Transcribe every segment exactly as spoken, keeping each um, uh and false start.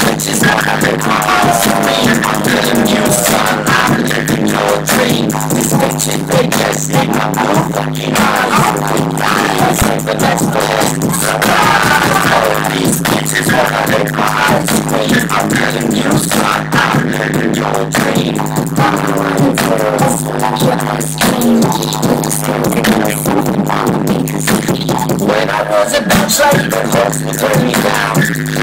bitches wanna live my life for me. I'm getting you, son, I'm living your dream. These bitches, they just need my motherfucking eyes. Eyes, but that's the way. Oh, these bitches wanna live my life for me. I'm getting you, son, I'm living your dream. I'm running for the rest of my life. When I was a bitch, I even folks would turn me down.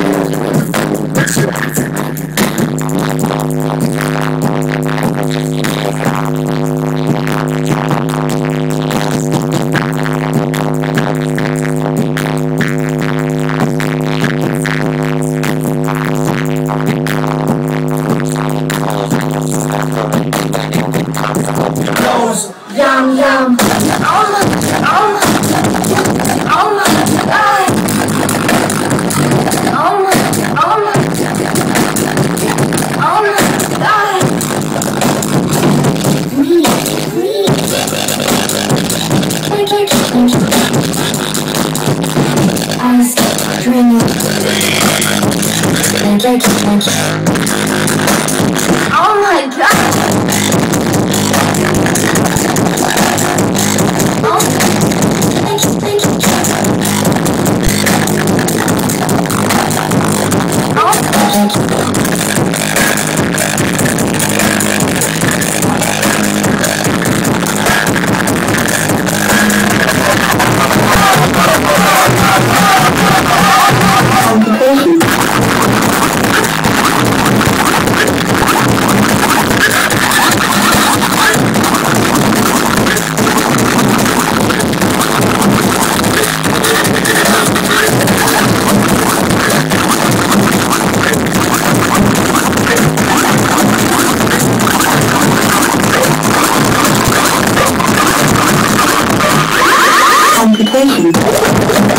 Yum yum, oh my, oh my, oh my, God. Oh my, oh my, oh my, God. Me, me. Thank you, thank you. I was dreaming. Thank you, thank you. Oh my God. Complications.